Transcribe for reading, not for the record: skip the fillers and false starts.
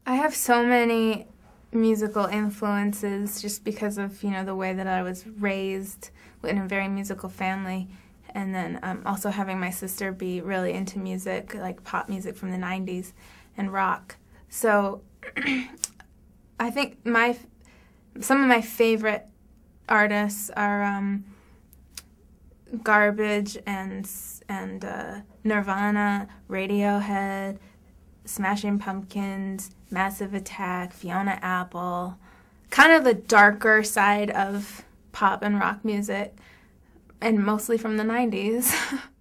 I have so many musical influences just because of, the way that I was raised in a very musical family. And then also having my sister be really into music, like pop music from the 90s and rock. So I think some of my favorite artists are Garbage and Nirvana, Radiohead, Smashing Pumpkins, Massive Attack, Fiona Apple, kind of the darker side of pop and rock music, and mostly from the 90s.